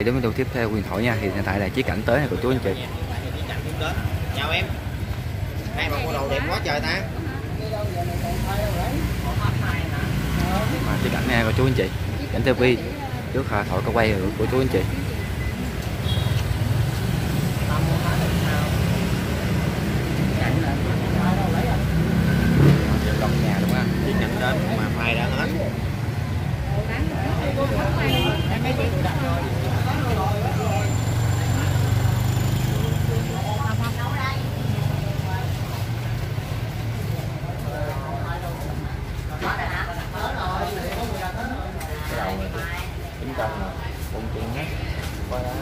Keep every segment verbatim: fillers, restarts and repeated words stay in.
Đến video tiếp theo Huyền Thoại nha, thì hiện tại là Chí Cảnh tới này cô chú anh chị. Chào em. Hai bạn mua đồ đẹp quá trời ta. Mà Chí Cảnh nha cô chú anh chị. Cảnh ti vi trước Thoại có quay rồi cô chú anh chị. Gần nhà đúng không? Chí Cảnh đến mà phai đã hết. Chính công mà cũng chuyện hết qua đó.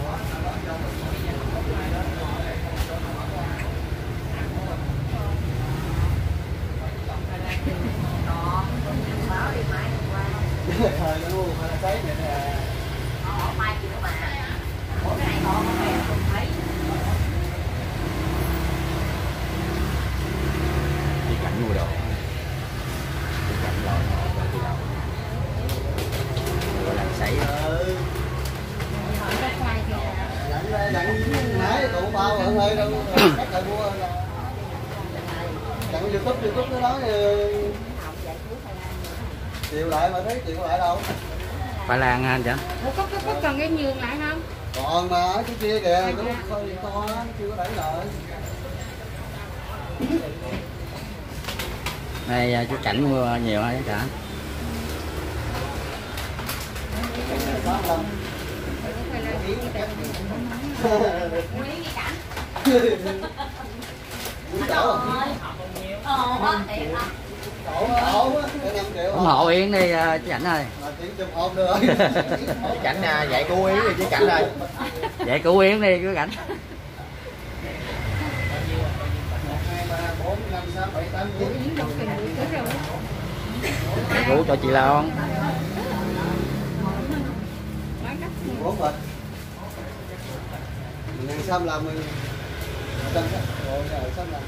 Đi Cảnh mua đồ. Đi Cảnh lo rồi đi đâu. Rồi làm sấy ơi. Dặn nãy tụ bao ở hơi đâu cách lại mua. Dặn YouTube YouTube nó nói chịu lại mà thấy chịu lại đâu. Khoai lang anh chả? Ủa, có, có, có cần cái nhường lại không? Còn mà ở cái kia kìa, cái lúc to lắm, chưa có đẩy lại. Đây chú Cảnh mua nhiều hay cả? Ủng hộ Yến đi chú Cảnh ơi. Chí Cảnh dạy cô Yến đi Chí Cảnh ơi. Dạy cô Yến đi chú Cảnh. Ngủ cho chị Loan. Bốn bịch. Mình ăn xăm làm mình rồi xăm làm.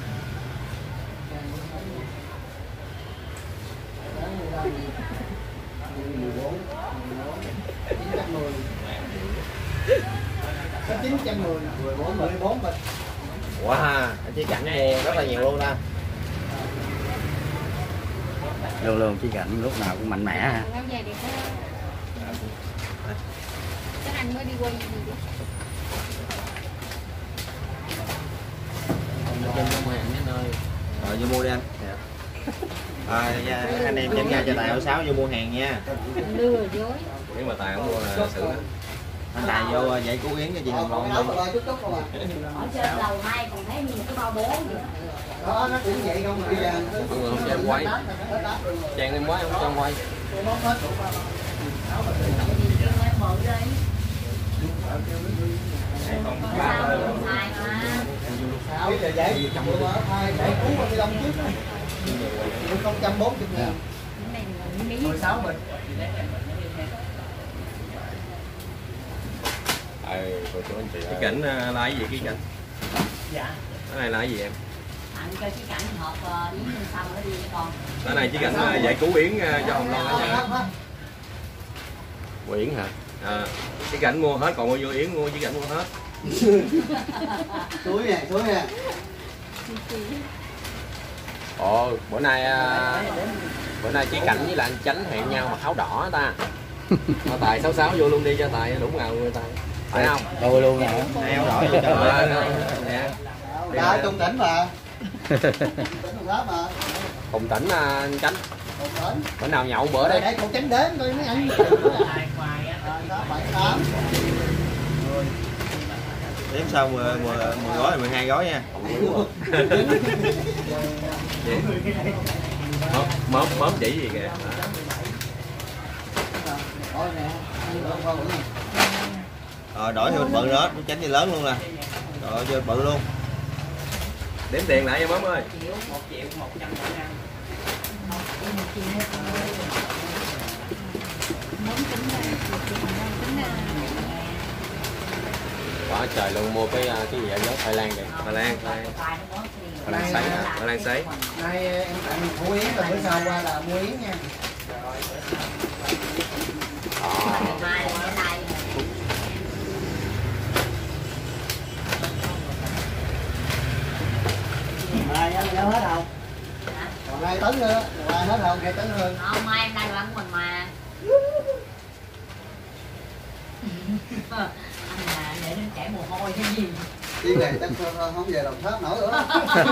mười bốn, chín trăm mười, mười bốn, mười bốn bịch. Wow, Chí Cảnh mua rất là nhiều luôn ta. Luôn luôn Chí Cảnh lúc nào cũng mạnh mẽ ha. Các anh mới đi quay gì vậy? Rồi vô mua đi anh. À, anh em chém ra cho Tài áo sáu vô mua hàng nha. Lừa dối. Nếu mà Tài không mua là xử. Anh Tài vô dạy cô Yến cho chị Hồng Loan luôn. Ở trên lầu hai còn thấy như cái bao bố vậy. Đó, nó cũng vậy không bây giờ. Mọi người không cho em quay. Chàng em quay không cho em quay. Bây giờ giải giải cứu con đông trước không trăm bốn mươi ngàn mười sáu bịch. Chí Cảnh là cái gì Chí Cảnh? Dạ. Cái này là cái gì em? Tặng cho Chí Cảnh hộp với nhân sâm nó đi với con. Cái này Chí Cảnh dạy cứu Yến cho Hồng Loan ở nhà. Yến hả? À, Chí Cảnh mua hết, còn bao nhiêu Yến mua Chí Cảnh mua hết. Suối nè, suối nè. Ồ, bữa nay bữa nay Chí Cảnh với lại anh Chánh hẹn nhau mặc áo đỏ ta. Mà Tài sáu sáu vô luôn đi cho Tài đủ ngầu người Tài. Phải không? Tôi luôn nè. Áo đỏ vô cho nè. Đại Trung Tỉnh mà. Tỉnh đó mà. Hùng Tỉnh anh Chánh. Hùng Tỉnh. Bữa nào nhậu bữa đi. Để con Chánh đến coi mấy anh. Đó bảy tám. Đếm sau mười gói mười hai gói nha. Mớp mớp mớp chỉ gì kìa. Rồi đổi theo bự nữa, nó tránh gì lớn luôn nè. Rồi cho bự luôn. Đếm tiền lại cho mớp ơi. một triệu một trăm quá trời luôn, mua cái cái gì ở dấu Thái Lan vậy? Thái Lan, Thái Lan. Thái Lan sấy hả? Thái Lan sấy. Nay em tặng mua Yến rồi bữa sau qua là mua Yến nha. đâu hết không? Còn hai tấn nữa, còn ai hết không? Hai tấn hơn. Không, mai em đang làm mình mà. Anh là để nó chảy mồ hôi cái gì? Đi về Tân Sơn thôi, không về Đồng Tháp nổi nữa.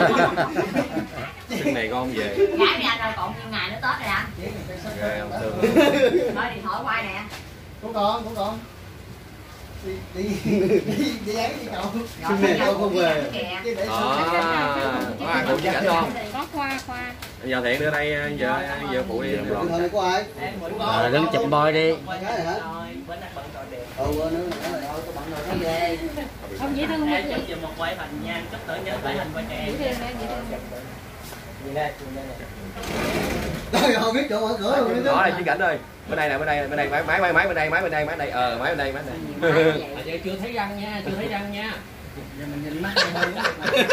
Cái này con về. Gái đi anh ơi, còn nhiêu ngày nữa Tết rồi anh? Ghê ông Sương. Nói điện thoại quay nè. Của con, của con. Đi đi đi đi ấy đi cậu. Xin này con không về. Chứ để Ờ, có ai phụ Chí Cảnh không? Có Khoa, Khoa. Giờ Thiện đưa đây, giờ giờ phụ đi. điện thoại của ai? À, đứng chụp boy đi. Cái này hả? Ừ, bữa nữa nữa rồi thôi, có bận rồi nó về. Không dễ thương Em chụp giùm một quay hình nha, chút nữa nhớ quay hình qua cho em. dễ thương nè, dễ thương. Nhìn đây, nhìn đây nè. Trời ơi, biết chỗ mở cửa luôn Đó đây Chí Cảnh ơi. Bên đây nè, bên đây, bên đây máy máy máy máy bên đây, máy bên đây, máy đây. Ờ, máy bên đây, máy bên đây. À, giờ chưa thấy răng nha, chưa thấy răng nha. Giờ mình nhìn mắt hai bên đó.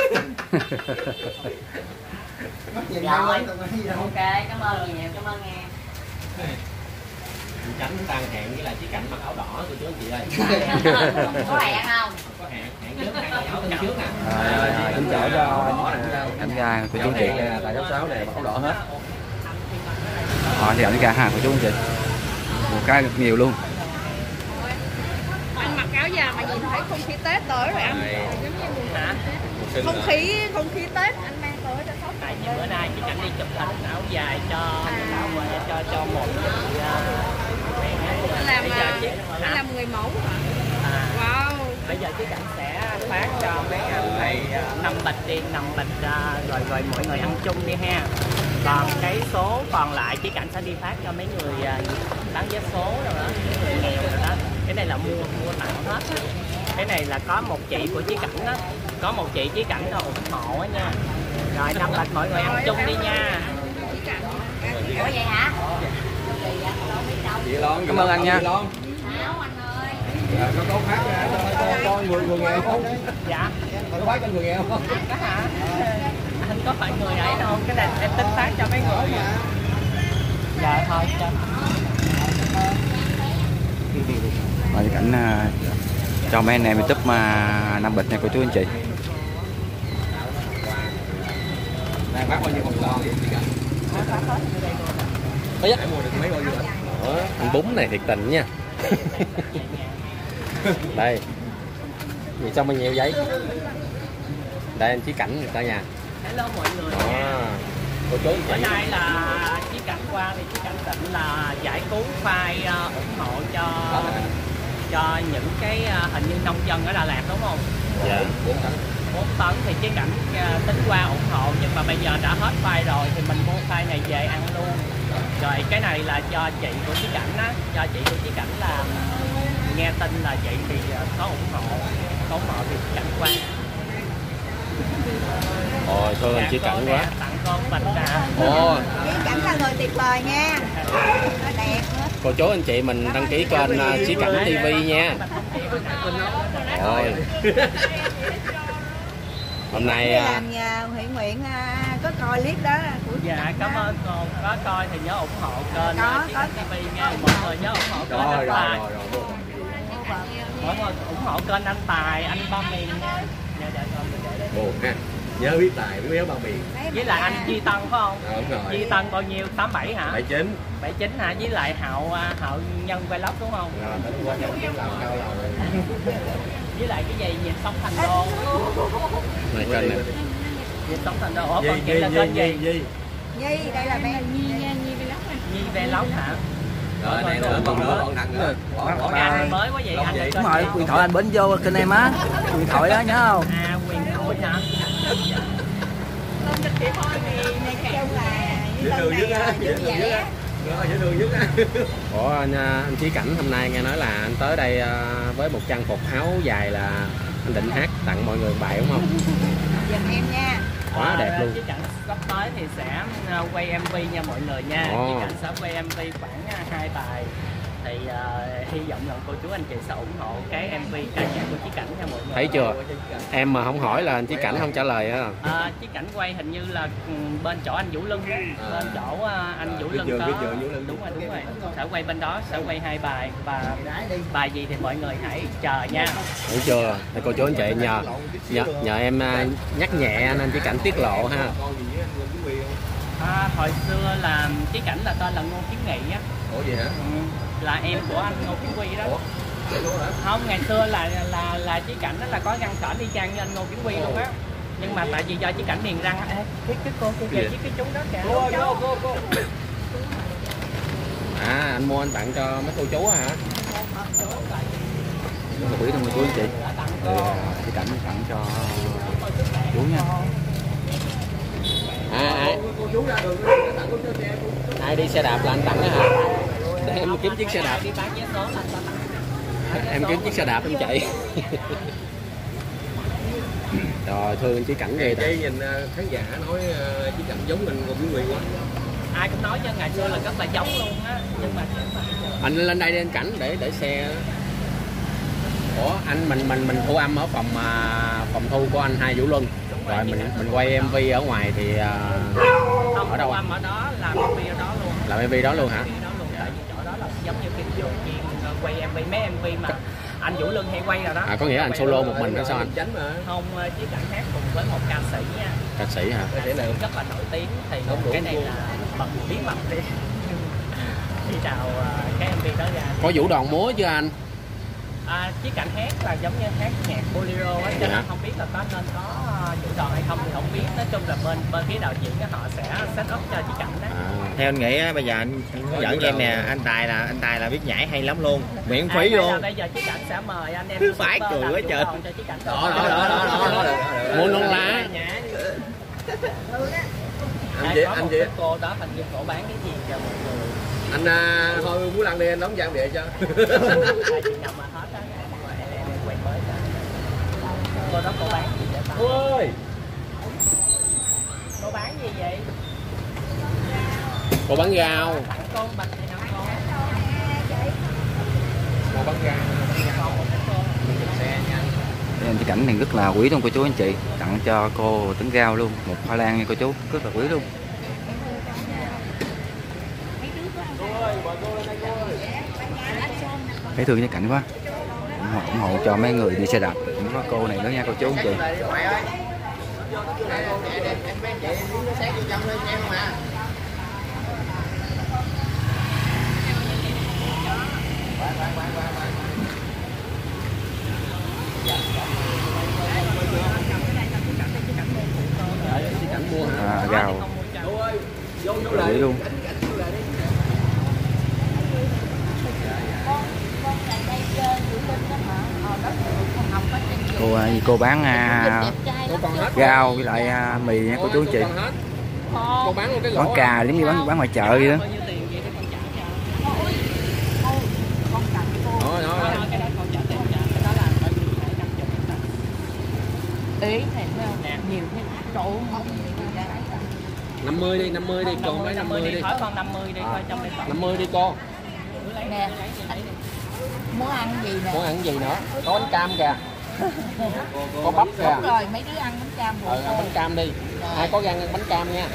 Mắt nhìn Rồi. hai bên tụi mình gì đâu. Ok, cảm ơn nhiều, cảm ơn nghe. Tránh đang hẹn với lại Chí Cảnh mặc áo đỏ cô chú anh chị ơi. Có hẹn không? Có hẹn, hẹn trước hẹn áo tuần trước nè. Rồi, rồi, kính chào cho đỏ nè. anh gà của chú anh chị. Nè, tại số sáu nè, mặc áo đỏ hết. Rồi thì anh gà hàng của chú anh chị. Một cái được nhiều luôn. Anh mặc áo dài mà nhìn thấy không khí Tết tới rồi anh. Đây. Giống như mùa Hả? Tết. Không khí, không khí Tết anh mang tới cho shop. Tại vì bữa nay chị Cảnh đi chụp hình áo dài cho áo ngoài cho cho một chị Anh làm, bây giờ à, chị anh làm người mẫu hả? à, Wow. bây giờ chị Cảnh sẽ phát cho mấy anh này năm bịch đi năm bịch à, rồi rồi mọi người ăn chung đi ha. Còn cái số còn lại chị Cảnh sẽ đi phát cho mấy người à, bán vé số rồi đó, những người nghèo rồi đó. Cái này là mua mua tặng hết. Cái này là có một chị của Chí Cảnh đó, có một chị Chí Cảnh là ủng hộ á nha. Rồi năm bịch mọi người ăn chung đi nha. Ủa vậy hả? Chị Lon, Cảm ơn anh nha. Áo anh ơi. Có có phát ra cho cho người người nghèo không? Dạ. Có phát cho người nghèo không? Có hả? Anh có phải người ấy đâu, cái này em tính phát cho mấy người mà. Dạ thôi cho. Rồi Chí Cảnh à, cho mấy anh em YouTube mà năm bịch này của chú anh chị. Đây phát bao nhiêu một lon vậy chị Cảnh? Ây da, mua được mấy bao nhiêu vậy? Đó, anh bún này thiệt tình nha. Đây. Vậy sao mà nhiều giấy? Đây anh Chí Cảnh người ta nha. Hello mọi người Đó. nha. Cô chú Bữa chị. nay là Chí Cảnh qua thì Chí Cảnh định là giải cứu file uh, ủng hộ cho cho những cái uh, hình như nông dân ở Đà Lạt đúng không? Dạ, bốn tấn. bốn tấn thì Chí Cảnh uh, tính qua ủng hộ, nhưng mà bây giờ đã hết file rồi thì mình mua file này về ăn luôn. Rồi cái này là cho chị của Chí Cảnh á, cho chị của Chí Cảnh là nghe tin là chị thì uh, có ủng hộ, có ủng hộ thì Chí Cảnh qua. Ôi, thương anh Chí Cảnh quá. Tặng con bịch à. Ồ, Chí Cảnh là người tuyệt vời nha. Nó đẹp nữa. cô chú anh chị mình đăng ký kênh uh, Chí Cảnh ti vi nha. Rồi. Hôm nay Đi uh, làm nhà Huệ Nguyện à, có coi clip đó của Dạ cảm ơn cô, có coi thì nhớ ủng hộ kênh Có, Chí có. Cảnh ti vi nha, mọi người nhớ ủng hộ kênh rồi anh rồi Tài, rồi rồi. mọi người ủng hộ kênh anh Tài, anh Ba Miền nha. Dạ, dạ, rồi. Buồn ha. Nhớ biết Tài, biết béo bao miền. Với lại anh Duy Tân phải không? Ờ, đúng rồi. Duy Tân bao nhiêu? tám bảy hả? bảy chín. bảy chín hả? Với lại Hậu à, Hậu Nhân Vlog đúng không? Rồi, tính qua nhận cái làm cao lầu. Với lại cái gì nhịp sống thành đô. Này kênh này. Nhịp sống thành đô. Ủa Gì còn chị gì là kênh gì? gì gì. Nhi, đây là bé Nhi nha, Nhi Vlog này. Nhi Vlog hả? Rồi này nữa, còn nữa, còn thằng nữa. Bỏ bỏ Cái ra. anh mới quá vậy, Lông anh vậy. là Đúng kênh rồi, gì? điện thoại anh bến vô kênh em á. Điện thoại đó nhớ không? À quyền thôi hả? Không được chị thôi thì này kêu là Dễ thương nhất á, dễ như thương vậy nhất á. á. Rồi, dễ thương nhất á. Ủa anh, anh Chí Cảnh hôm nay nghe nói là anh tới đây với một trang phục áo dài là anh định hát tặng mọi người bài đúng không? Giùm em nha. Quá đẹp luôn. Chí Cảnh sắp tới thì sẽ uh, quay em vê nha mọi người nha. Ồ. Chí Cảnh sẽ quay em vê khoảng uh, hai bài thì uh, hy vọng là cô chú anh chị sẽ ủng hộ cái em vê ca nhạc của Chí Cảnh nha mọi người. Thấy chưa? Em mà không hỏi là Chí Cảnh không trả lời á. À, Chí Cảnh quay hình như là bên chỗ anh Vũ Lân, à. bên chỗ uh, anh Vũ Lân có. Đúng rồi, đúng rồi. Sẽ quay bên đó, sẽ quay hai bài và bài gì thì mọi người hãy chờ nha. Thấy chưa? Thì cô chú anh chị nhờ nhờ, nhờ em nhắc nhẹ nên Chí Cảnh tiết lộ ha. À, hồi xưa là Chí Cảnh là tên là Ngô Kiến Nghị á. Ủa gì hả? Ừ, là em của anh Ngô Kiến Quy đó. Ủa? Không, ngày xưa là là là Chí Cảnh đó là có răng sởn y chang như anh Ngô Kiến Quy luôn á. Nhưng mà tại vì do Chí Cảnh niềng răng, ê, cái cái cô kia kìa, với cái chú đó kìa. Cô, cô, cô, cô. À, anh mua anh tặng cho mấy cô chú hả? Một quý đồng cô chú anh chị. Thì Chí Cảnh tặng cho chú nha. À, ai, ai đi xe đạp là anh tặng đó hả? Để em kiếm chiếc xe đạp. Em kiếm chiếc xe đạp em chạy. Rồi thương Chí Cảnh ghê. Cái nhìn khán giả nói Chí Cảnh giống mình Ngô Kiến Quy quá. Ai cũng nói cho ngày xưa là rất là giống luôn á, nhưng mà anh lên đây đi anh Cảnh để để xe. Ủa anh mình mình mình thu âm ở phòng phòng thu của anh Hai Vũ Luân. Rồi mình mình quay em vê ở ngoài thì uh, không, ở đâu? Âm ở đó làm em vê ở đó luôn. Làm em vê đó luôn hả? Đó luôn, tại vì chỗ đó là giống như cái điều kiện quay em vê, mấy em vê mà anh Vũ Luân hay quay rồi đó. À có nghĩa là anh solo một mình hay sao anh? Không, Chí Cảnh hát cùng với một ca sĩ nha. Ca sĩ hả? Ca sĩ rất là nổi tiếng thì cái này là bật bí mật đi. Khi nào cái em vê đó ra. Có vũ đoàn múa chưa anh? À, Chí Cảnh hát là giống như hát nhạc bolero á, cho nên không biết là có nên có vũ đoàn hay không thì không biết. Nói chung là bên bên phía đạo diễn họ sẽ set up cho Chí Cảnh đó. À. Theo anh nghĩ bây giờ anh hướng dẫn cho em nè, anh Tài là anh Tài là biết nhảy hay lắm luôn, miễn phí à, luôn. Bây giờ Chí Cảnh sẽ mời anh em phải cười quá trời. đó, Đó đó đó đó đó. Mua non lá. Anh chị anh chị cô đó hình như cổ bán cái gì cho mọi người. Anh à, thôi muốn lần đi anh đóng trang địa cho. Cô đó cô bán gì vậy ta? Ôi. Cô bán gì vậy? Cô bán rau. Tặng con bịch này hả con? Cô bán rau. Chí Cảnh này rất là quý luôn cô chú anh chị, tặng cho cô tấn rau luôn, một hoa lan nha cô chú, rất là quý luôn. Thấy thương Chí Cảnh quá, ủng hộ, ủng hộ cho mấy người đi xe đạp, cũng có cô này nữa nha cô chú anh chị. À, rau quý luôn. Cô cô bán à, rau với lại à, mì nha cô chú anh chị. Cô bán luôn cái Bán cà giống như bán bán ngoài chợ vậy đó. Đó đó. Ý này nhiều thế chỗ năm mươi đi, năm mươi đi, còn mấy năm mươi đi. Hỏi con năm mươi đi coi trong đây còn. năm mươi đi cô. nè. Muốn ăn gì nè? Muốn ăn gì nữa? Có bánh cam kìa. Có bắp kìa. Đúng rồi, mấy đứa ăn bánh cam rồi. Ờ, ăn bánh cam đi. Ai có gan ăn bánh cam nha.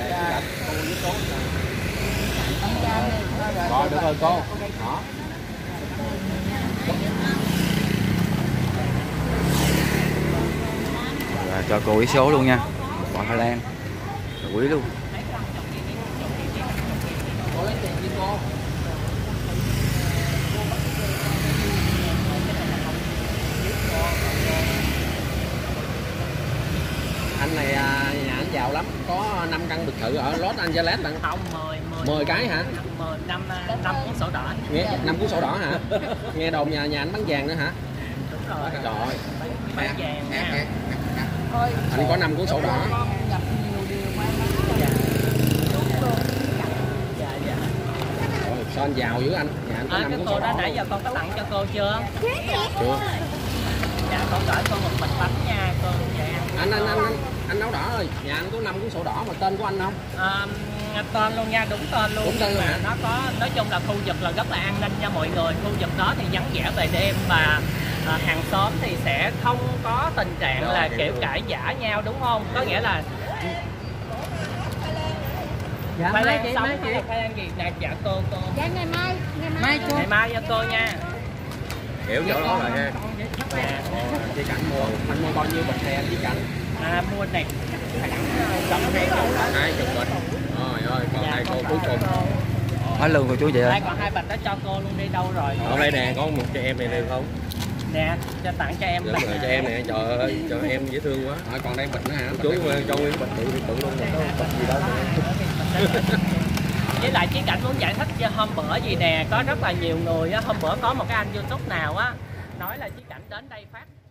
Bánh cam đi. Rồi được rồi cô. Đó. Rồi, cho cô ý số luôn nha. Quả Hà Lan. Quý luôn. Anh này nhà anh giàu lắm, có năm căn biệt thự ở Los Angeles tận không mười mười cái hả? mười năm năm cuốn sổ đỏ. Nghe năm cuốn sổ đỏ hả? Nghe đồn nhà nhà anh bán vàng nữa hả? Đúng rồi. Trời ơi. Bán vàng nha. Thôi, Anh có năm cuốn sổ đỏ. con gặp nhiều điều may mắn. Dạ. Dạ dạ. Rồi, sao anh giàu dữ anh? Nhà anh có À, năm cái cuốn cô sổ đó đỏ. nãy giờ con có tặng cho cô chưa? Chưa. Dạ con gửi con một bịch bánh nha cô. Dạ. Anh anh anh anh anh nấu đỏ ơi, nhà anh có năm cuốn sổ đỏ mà tên của anh không? À, tên luôn nha, đúng tên luôn. Đúng tên luôn hả? Nó có, nói chung là khu vực là rất là an ninh nha mọi người. Khu vực đó thì vắng vẻ về đêm và à, hàng xóm thì sẽ không có tình trạng Rồi, là hiểu kiểu luôn. cãi vã nhau đúng không? Có nghĩa là Dạ, khoai mai lang chị, sống mai hay chị. là khoai lang gì nè? Dạ cô cô. Dạ ngày mai, ngày mai. Mai cô. Ngày mai cho cô nha. Hiểu chỗ đó rồi ha. Nè. Chị Cảnh mua, anh mua bao nhiêu bịch này anh Chị Cảnh? À, mua này chọn này Hai chục bịch. Rồi rồi, còn đây cô cuối cùng. Hết luôn cô chú chị ơi. đây còn hai bịch đó cho cô luôn đi đâu rồi? Ở đây nè, có một cho em này được không? Nè, cho tặng cho em Đúng bịch rồi, cho em nè, trời ơi, cho em dễ thương quá. Rồi còn đây bịch nữa hả? Chú ơi, cho nguyên bịch tự tự luôn rồi, có bịch gì đâu. Với lại Chí Cảnh muốn giải thích cho hôm bữa gì nè, có rất là nhiều người á, hôm bữa có một cái anh YouTube nào á nói là Chí Cảnh đến đây phát